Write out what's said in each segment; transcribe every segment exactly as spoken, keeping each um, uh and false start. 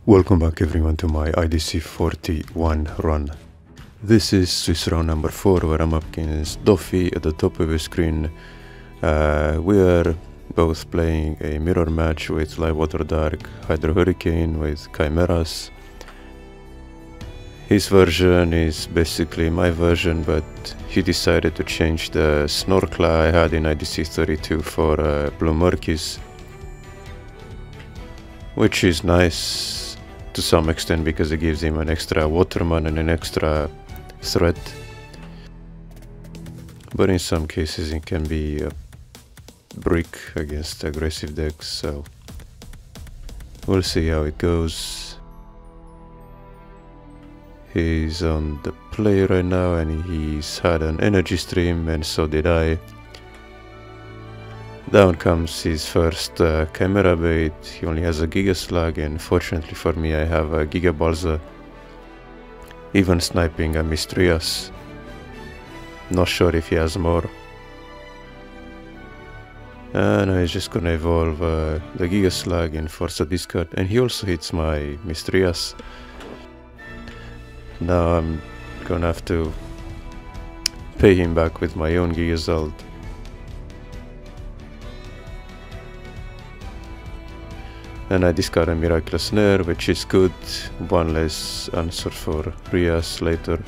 Welcome back everyone to my I D C forty-one run. This is Swiss round number four where I'm up against Doffy at the top of the screen. Uh, we are both playing a mirror match with L W D Hydro Hurricane with Chimeras. His version is basically my version, but he decided to change the snorkel I had in I D C thirty-two for uh, blue murkies, which is nice to some extent because it gives him an extra waterman and an extra threat, but in some cases it can be a brick against aggressive decks, so we'll see how it goes. He's on the play right now and he's had an energy stream, and so did I. Down comes his first uh, Chimera bait. He only has a Gigazald, and fortunately for me I have a Gigazald. Even sniping a Mistrias. Not sure if he has more. And I'm just gonna evolve uh, the Gigazald and force a discard, and he also hits my Mistrias. Now I'm gonna have to pay him back with my own Gigazald. And I discard a Miraculous Snare, which is good. One less answer for Rias later.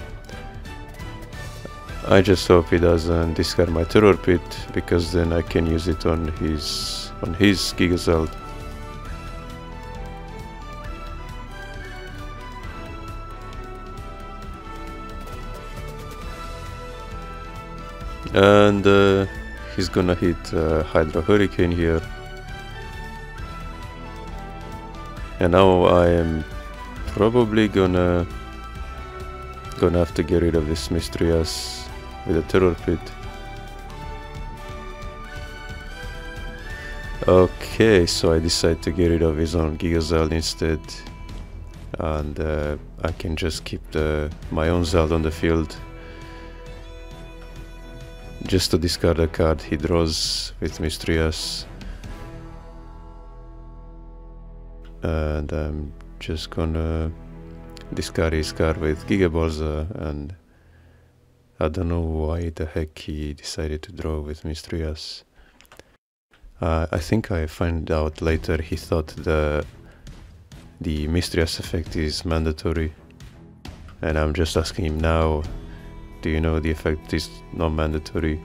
I just hope he doesn't discard my Terror Pit, because then I can use it on his on his Gigazald. And uh, he's gonna hit uh, Hydro Hurricane here. And now I am probably gonna gonna have to get rid of this Mistrias with a Terror Pit. Okay, so I decide to get rid of his own Gigazald instead, and uh, I can just keep the my own Zald on the field, just to discard a card he draws with Mistrias. And I'm just gonna discard his card with Gigabalza, and I don't know why the heck he decided to draw with Mistrias. Uh, I think I find out later he thought the the Mistrias effect is mandatory, and I'm just asking him now, do you know the effect is not mandatory?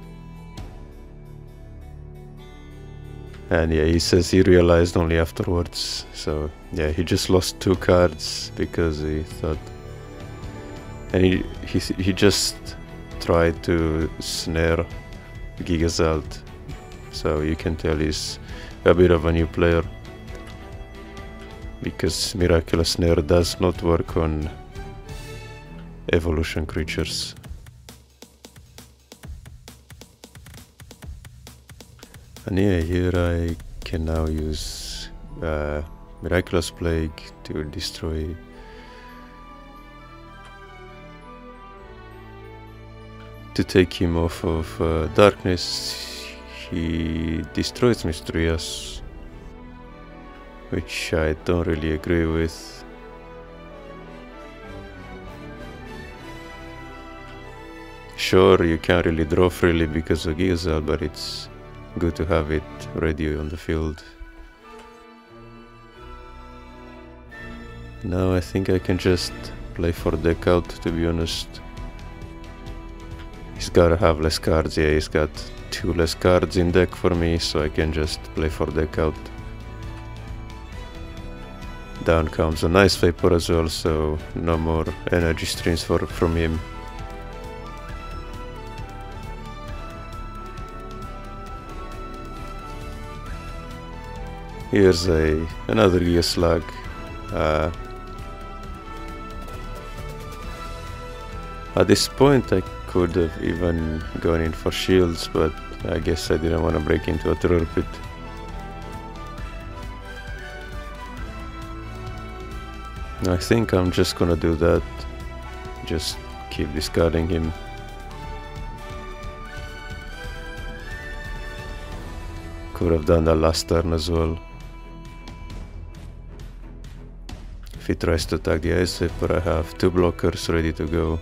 And yeah, he says he realized only afterwards. So yeah, he just lost two cards because he thought, and he he he just tried to snare Gigazald. So you can tell he's a bit of a new player, because Miraculous Snare does not work on evolution creatures. And yeah, here I can now use uh, Miraculous Plague to destroy to take him off of uh, darkness. He destroys Mistrias, which I don't really agree with. Sure, you can't really draw freely because of Gigazald, but it's good to have it ready on the field. Now I think I can just play for deck out, to be honest. He's gotta have less cards. Yeah, he's got two less cards in deck for me, so I can just play for deck out. Down comes a nice Vapor as well, so no more energy streams for, from him. Here's a another Gigazald. Uh, at this point I could have even gone in for shields, but I guess I didn't want to break into a Terror Pit. I think I'm just gonna do that. Just keep discarding him. Could have done that last turn as well. If he tries to attack the Ice Viper, I have two blockers ready to go.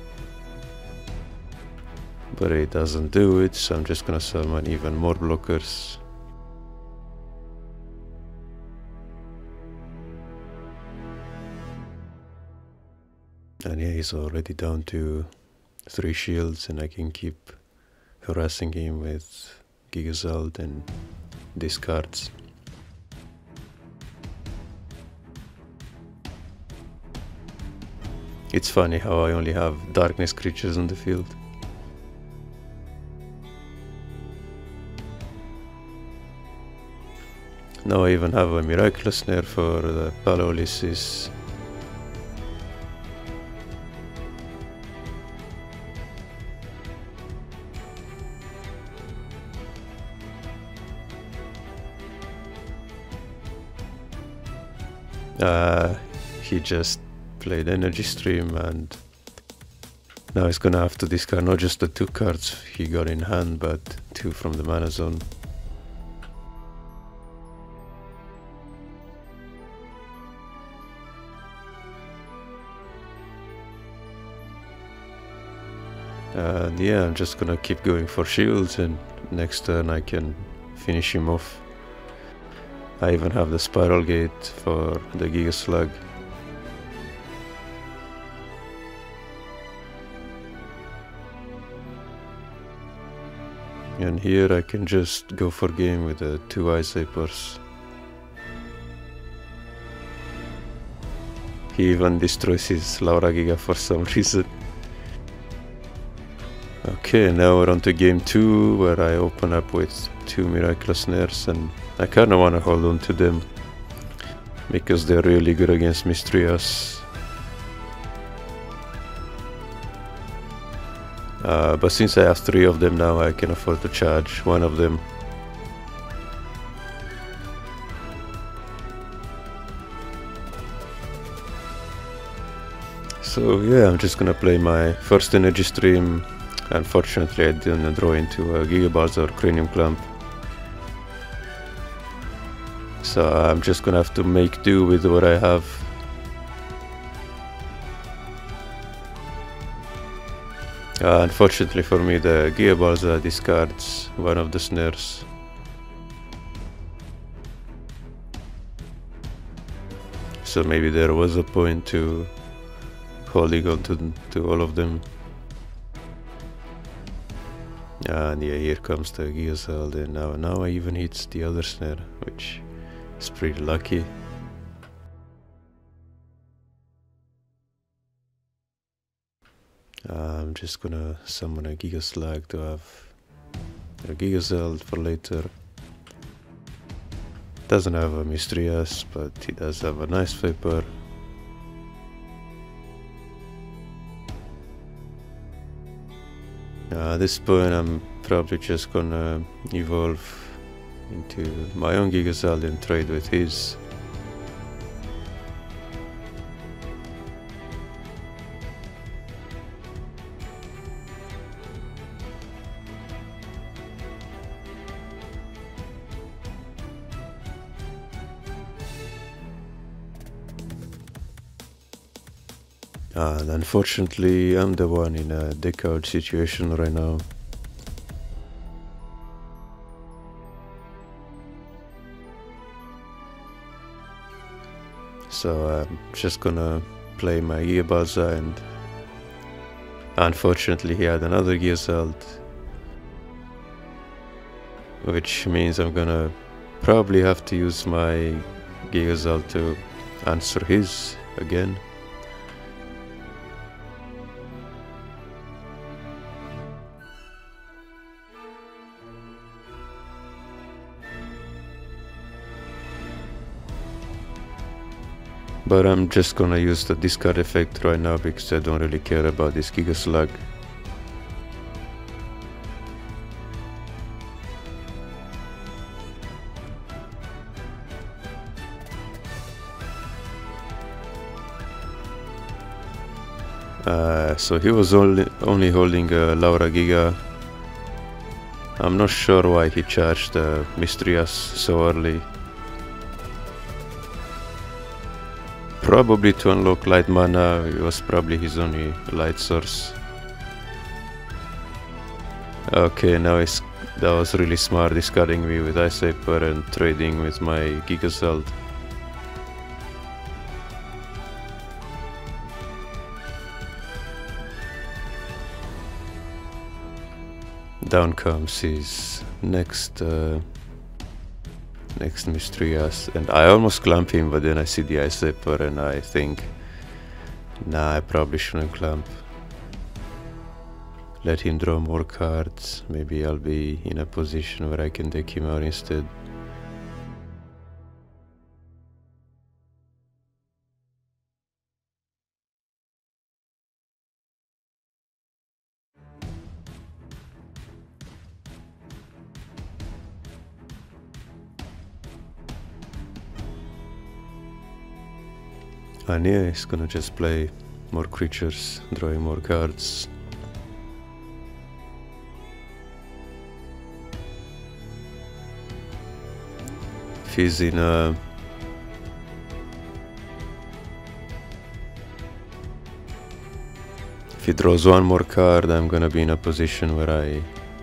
But he doesn't do it, so I'm just gonna summon even more blockers. And yeah, he's already down to three shields, and I can keep harassing him with Gigazald and discards. It's funny how I only have darkness creatures on the field. Now I even have a Miraculous Snare for the Palaolysis. Uh, he just played Energy Stream, and now he's gonna have to discard not just the two cards he got in hand, but two from the mana zone. And yeah, I'm just gonna keep going for shields, and next turn I can finish him off. I even have the Spiral Gate for the Giga Slug. And here I can just go for game with the two Ice Vipers. He even destroys his Laura Giga for some reason. Okay, now we're on to game two, where I open up with two Miraculous Snares, and I kinda wanna hold on to them because they're really good against Mistrias. Uh, but since I have three of them now, I can afford to charge one of them. So yeah, I'm just gonna play my first Energy Stream. Unfortunately, I didn't draw into a Gigaballs or Cranium Clamp. So I'm just gonna have to make do with what I have. Uh, unfortunately for me, the Gigaballs uh, discards one of the snares. So maybe there was a point to holding on to, to all of them. And yeah, here comes the Gigazald, and now, now I even hit the other snare, which is pretty lucky. Uh, I'm just gonna summon a Gigaslag to have a Gigazald for later. Doesn't have a Mistrias, but he does have a nice Viper. Uh, at this point I'm probably just gonna evolve into my own Gigazald and trade with his. And unfortunately, I'm the one in a deck out situation right now. So I'm just gonna play my Gigabalza, and unfortunately he had another Gigazald, which means I'm gonna probably have to use my Gigazald to answer his again. But I'm just gonna use the discard effect right now because I don't really care about this Gigaslag. Uh, so he was only, only holding a Laura Giga. I'm not sure why he charged the Mistrias so early. Probably to unlock light mana. It was probably his only light source. Okay, now it's, that was really smart, discarding me with Ice Vapor and trading with my Gigazald. Down comes his next uh, next Mysterious, and I almost clamp him, but then I see the Ice Vapor and I think, nah, I probably shouldn't clamp. Let him draw more cards, maybe I'll be in a position where I can take him out instead. And yeah, he's gonna just play more creatures, drawing more cards. If he's in a... If he draws one more card, I'm gonna be in a position where I...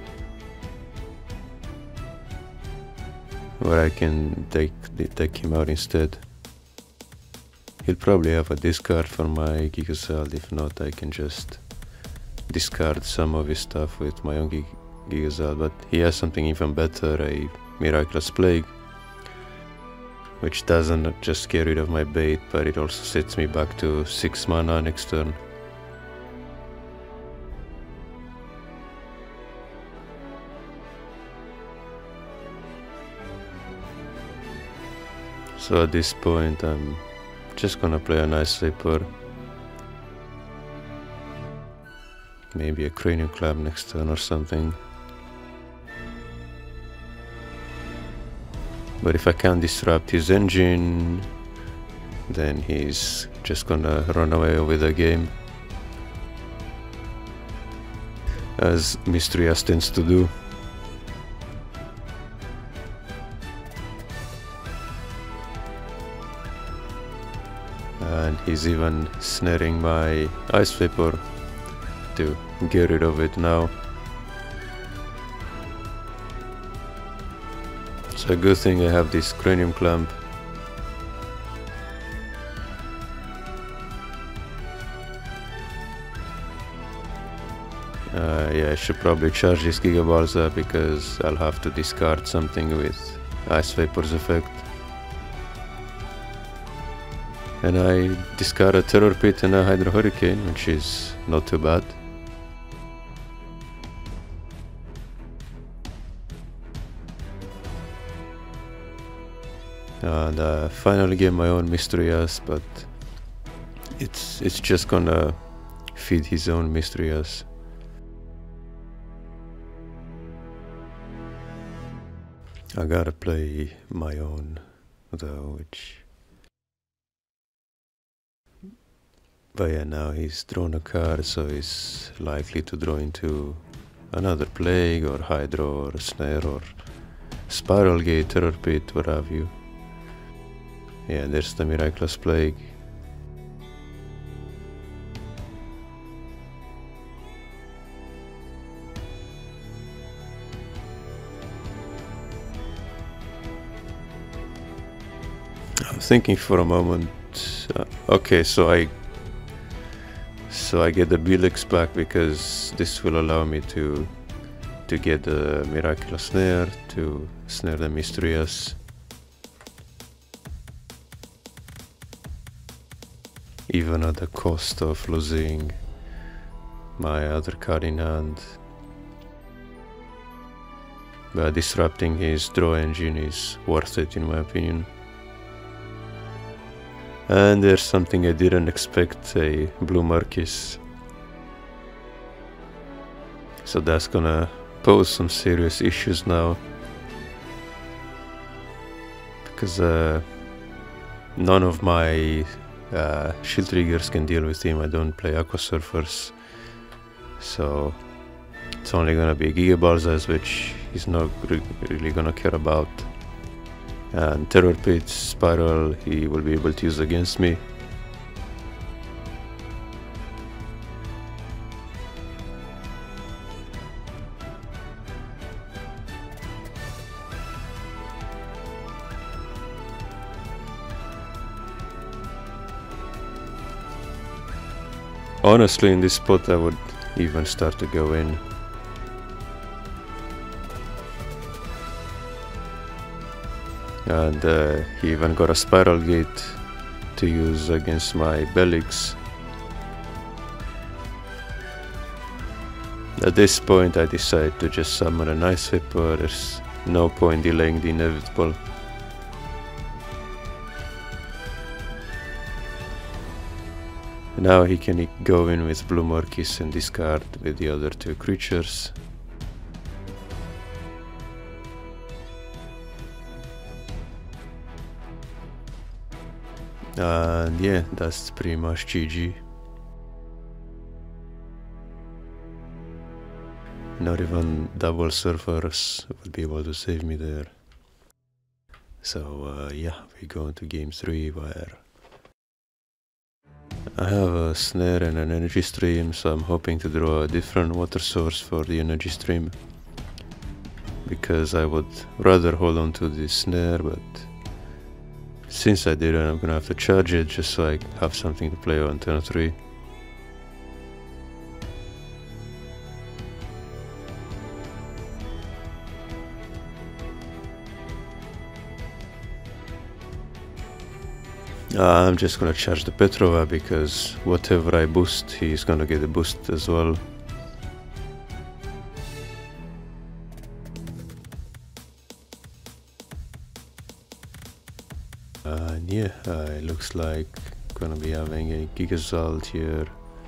where I can take, take him out instead. He'll probably have a discard for my Gigazald. If not, I can just discard some of his stuff with my own Gig Gigazald. But he has something even better, a Miraculous Plague, which doesn't just get rid of my bait, but it also sets me back to six mana next turn. So at this point I'm just gonna play a nice Vapor. Maybe a Cranium Club next turn or something. But if I can't disrupt his engine, then he's just gonna run away with the game, as Mysterious tends to do. And he's even snaring my Ice Vapor to get rid of it now. It's a good thing I have this Cranium Clamp. Uh, yeah, I should probably charge this Gigabalza because I'll have to discard something with Ice Vapor's effect. And I discard a Terror Pit and a Hydro Hurricane, which is not too bad. And I finally get my own Mysterious, but it's it's just gonna feed his own Mysterious. I gotta play my own though, which... But yeah, now he's drawn a card, so he's likely to draw into another Plague or Hydro or Snare or Spiral Gate, Terror Pit, what have you. Yeah, there's the Miraculous Plague. I'm thinking for a moment. Uh, okay, so I so I get the Bilex back because this will allow me to to get the Miraculous Snare, to snare the Mysterious. Even at the cost of losing my other card in hand. But disrupting his draw engine is worth it in my opinion. And there's something I didn't expect, a blue Marquis. So that's gonna pose some serious issues now. Because uh, none of my uh, shield triggers can deal with him. I don't play Aqua Surfers. So it's only gonna be Gigabalzas, which he's not re really gonna care about. And Terror Pit, Spiral, he will be able to use against me. Honestly, in this spot I would even start to go in. And uh, he even got a spiral gate to use against my Belix. At this point I decide to just summon an Ice Whipper. There's no point delaying the inevitable. Now he can go in with Blue Murkies and discard with the other two creatures. And yeah, that's pretty much G G. Not even double surfers would be able to save me there. So uh, yeah, we go into game three where I have a snare and an energy stream, so I'm hoping to draw a different water source for the energy stream. Because I would rather hold on to the snare, but since I did it, I'm gonna have to charge it just so I have something to play on turn three. Uh, I'm just gonna charge the Petrova because whatever I boost, he's gonna get a boost as well. Uh, and yeah, uh, it looks like gonna be having a Gigazald here.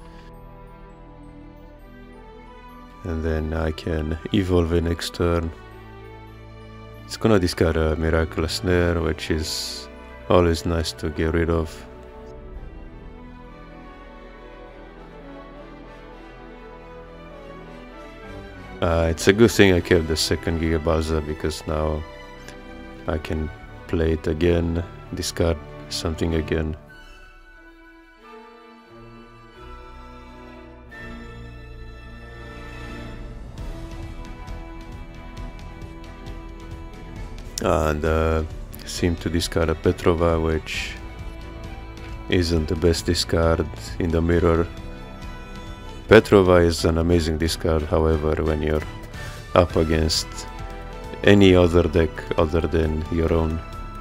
And then I can evolve it next turn. It's gonna discard a Miraculous Snare, which is always nice to get rid of. Uh, it's a good thing I kept the second Gigabalza because now I can play it again, discard something again. And uh, seem to discard a Petrova, which isn't the best discard in the mirror. Petrova is an amazing discard, however, when you're up against any other deck other than your own.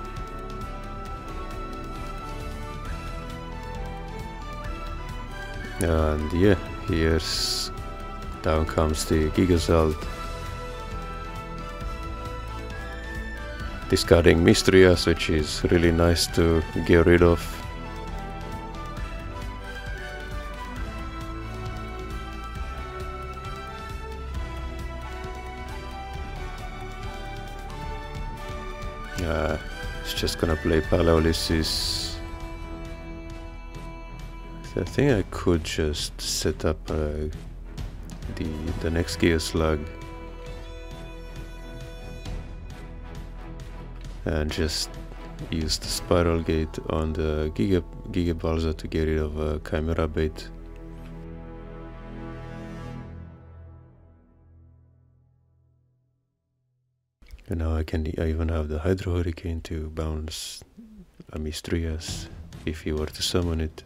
And yeah, here's down comes the Gigazald. Discarding Mystrias, which is really nice to get rid of. Uh, it's just gonna play Palaolysis. I think I could just set up uh, the the next Gigaslug and just use the Spiral Gate on the Giga Gigabalza to get rid of uh, Chimera Bait. And now I can I even have the Hydro Hurricane to bounce a Mystrias if he were to summon it.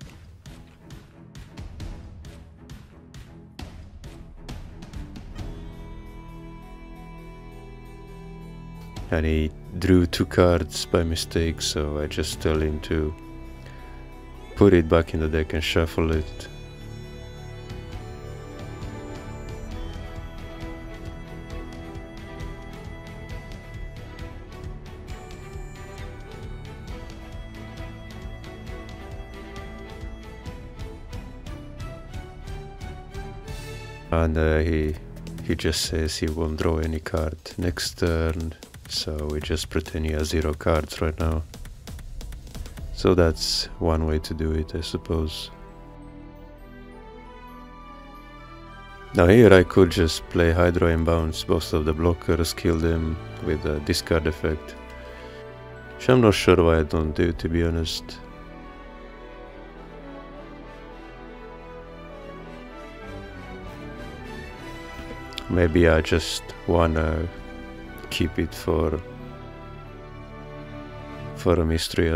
And he drew two cards by mistake, so I just tell him to put it back in the deck and shuffle it. And uh, he he just says he won't draw any card next turn, so we just pretend he has zero cards right now. So that's one way to do it, I suppose. Now here I could just play Hydro and bounce both of the blockers, kill them with a discard effect, which I'm not sure why I don't do, to be honest. Maybe I just wanna keep it for for a mystery.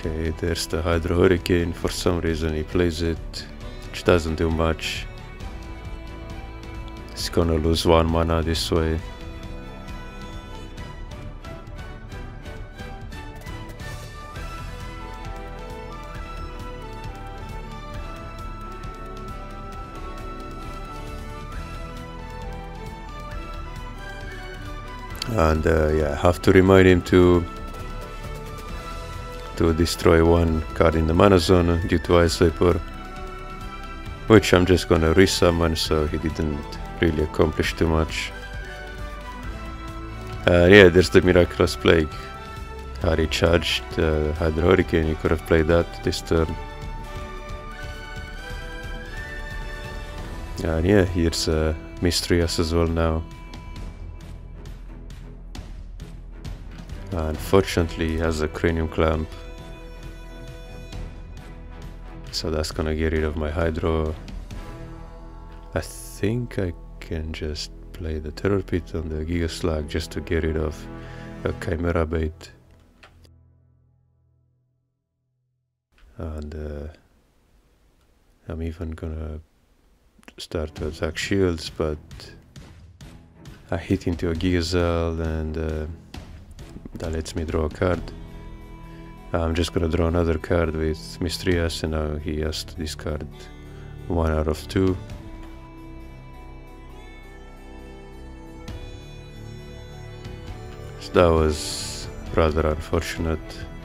Okay, there's the Hydro Hurricane. For some reason he plays it, which doesn't do much. He's gonna lose one mana this way. And uh, yeah, I have to remind him to to destroy one card in the mana zone due to Ice Vapor, which I'm just gonna resummon, so he didn't really accomplish too much. Uh, yeah, there's the Miraculous Plague. Had he charged uh, Hydro Hurricane, he could have played that this turn. And yeah, here's uh, Mystrias as well now. Unfortunately, he has a Cranium Clamp, so that's gonna get rid of my Hydro. I think I can just play the Terror Pit on the Gigazald just to get rid of a Chimera bait. And uh, I'm even gonna start to attack shields, but I hit into a Gigazald and uh, that lets me draw a card. I'm just gonna draw another card with Mystrias, and now he has to discard one out of two. So that was rather unfortunate.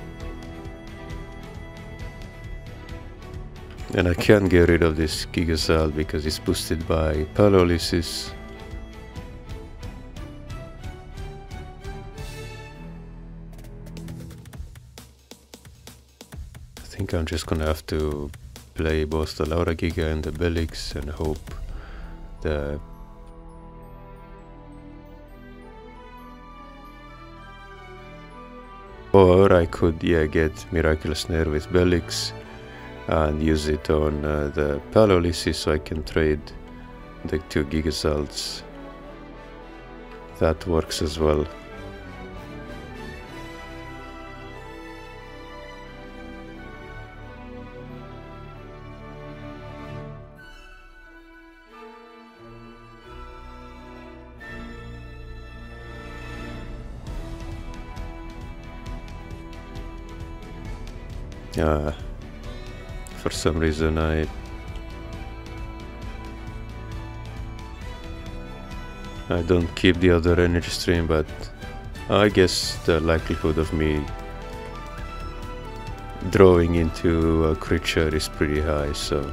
And I can't get rid of this Gigazald because it's boosted by Paralysis. I think I'm just gonna have to play both the Laura Giga and the Belix and hope the or I could yeah get Miraculous Snare with Belix and use it on uh, the Paralysis so I can trade the two Gigazalds. That works as well. Uh, for some reason I I don't keep the other energy stream, but I guess the likelihood of me drawing into a creature is pretty high, so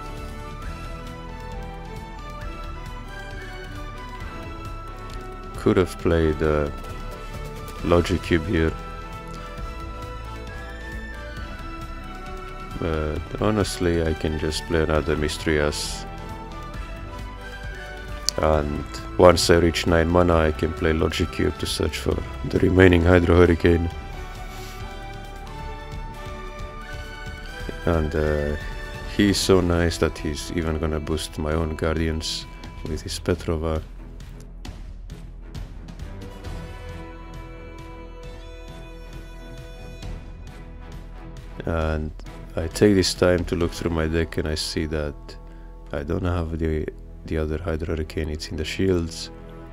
could have played a Logic Cube here. But honestly, I can just play another Mystrias, and once I reach nine mana I can play Logic Cube to search for the remaining Hydro Hurricane. And uh, he's so nice that he's even gonna boost my own Guardians with his Petrova. And I take this time to look through my deck and I see that I don't have the the other Hydro Hurricane, it's in the shields.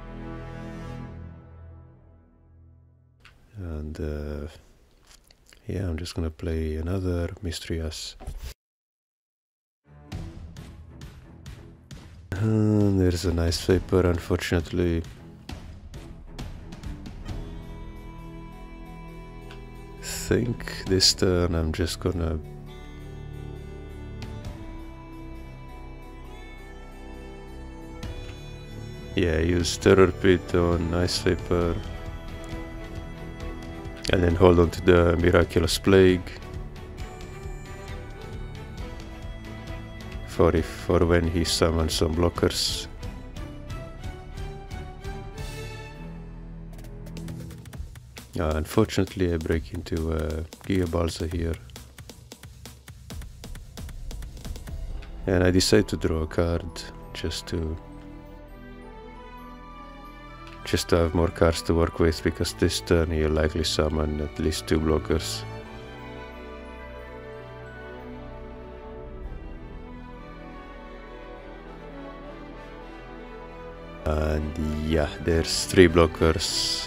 And uh, yeah, I'm just gonna play another Mystrias. And there's a nice Vapor, unfortunately. I think this turn I'm just gonna yeah, use Terror Pit on Ice Vapor and then hold on to the Miraculous Plague for if for when he summons some blockers. Uh, unfortunately I break into uh, Gigabalza here, and I decide to draw a card just to just to have more cards to work with, because this turn he'll likely summon at least two blockers. And yeah, there's three blockers.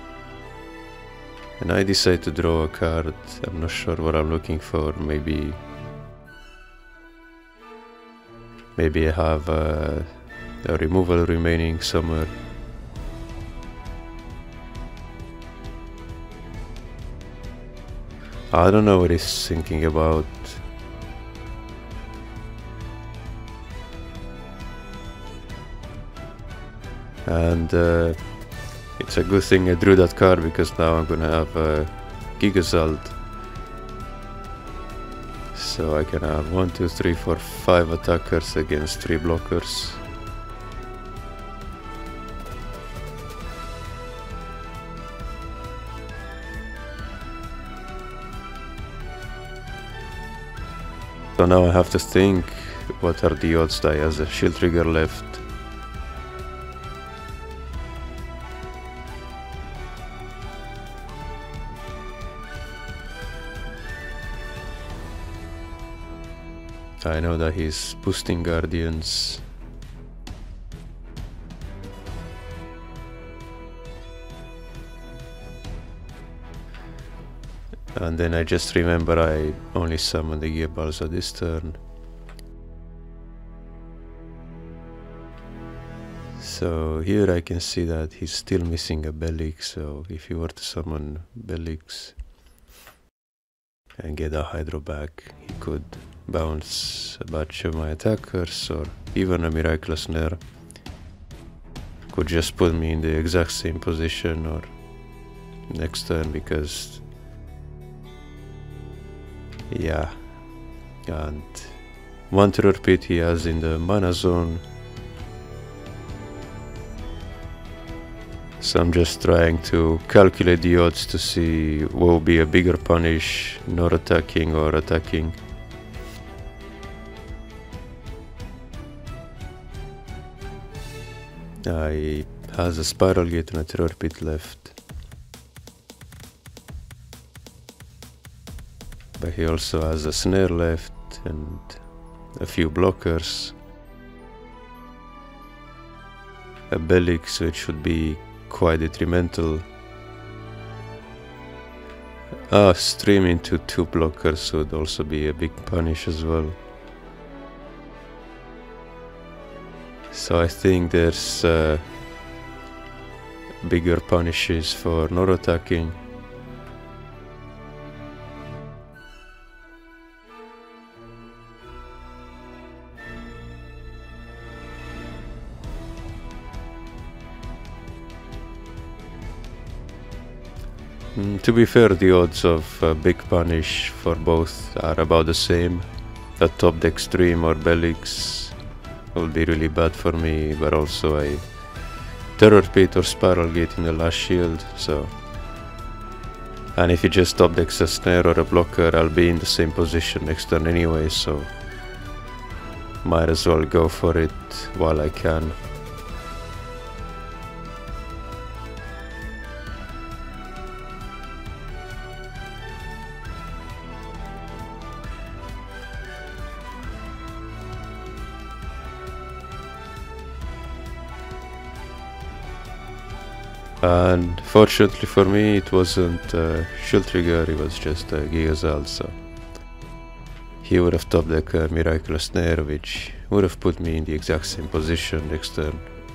And I decide to draw a card. I'm not sure what I'm looking for. Maybe... Maybe I have uh, a removal remaining somewhere. I don't know what he's thinking about. And uh, it's a good thing I drew that card, because now I'm gonna have a Gigazald. So I can have one, two, three, four, five attackers against three blockers. So now I have to think, what are the odds that he has a shield trigger left? I know that he's boosting Guardians. And then I just remember I only summoned the Gigazald this turn. So here I can see that he's still missing a Belix, so if he were to summon Belix and get a Hydro back, he could bounce a batch of my attackers, or even a Miraculous Snare. Could just put me in the exact same position or next turn, because yeah, and one Terror Pit he has in the mana zone. So I'm just trying to calculate the odds to see what will be a bigger punish, not attacking or attacking. Uh, he has a Spiral Gate and a Terror Pit left. But he also has a Snare left and a few blockers. A Belix, which should be quite detrimental. Ah, stream into two blockers would also be a big punish as well. So I think there's uh, bigger punishes for not attacking. Mm, to be fair, the odds of uh, big punish for both are about the same. A top deck stream or Belix will be really bad for me, but also a Terror Pit or Spiral Gate in the last shield, so... And if he just top decks a Snare or a blocker, I'll be in the same position next turn anyway, so... Might as well go for it while I can. And fortunately for me, it wasn't a shield trigger, it was just a Gigazald, so he would have top decked a Miraculous Snare, which would have put me in the exact same position next turn.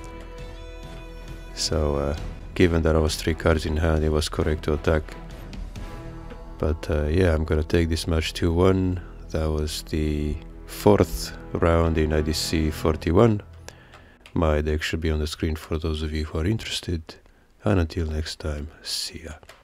So, uh, given that I was three cards in hand, it was correct to attack. But uh, yeah, I'm gonna take this match two one. That was the fourth round in I D C forty-one. My deck should be on the screen for those of you who are interested. And until next time, see ya.